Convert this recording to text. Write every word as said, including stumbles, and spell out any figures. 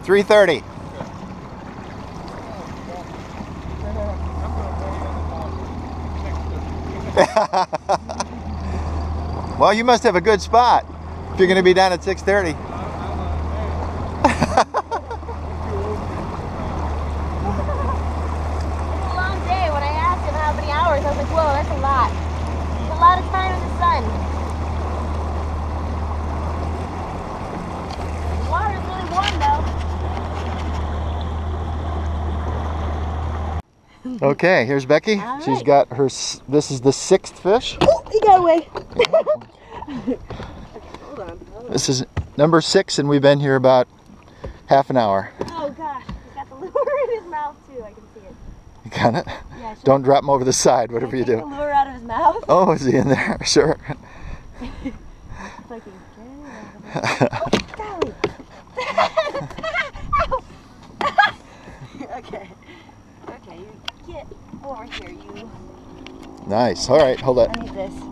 three thirty. Well, you must have a good spot if you're going to be down at six thirty. I was like, whoa, that's a lot. It's a lot of time in the sun. The water's really warm though. Okay, here's Becky. Right. She's got her, this is the sixth fish. Oh, he got away. Okay, hold on, hold on. This is number six and we've been here about half an hour. Oh gosh, he's got the lure in his mouth too, I can see it. You got it? Yeah, don't drop him over the side, whatever you do. Take the lure out of his mouth? Oh, is he in there? Sure. It's like he's getting out of it. Oh, golly. Okay. Okay, you get over here, you. Nice. All right, hold I that. need this.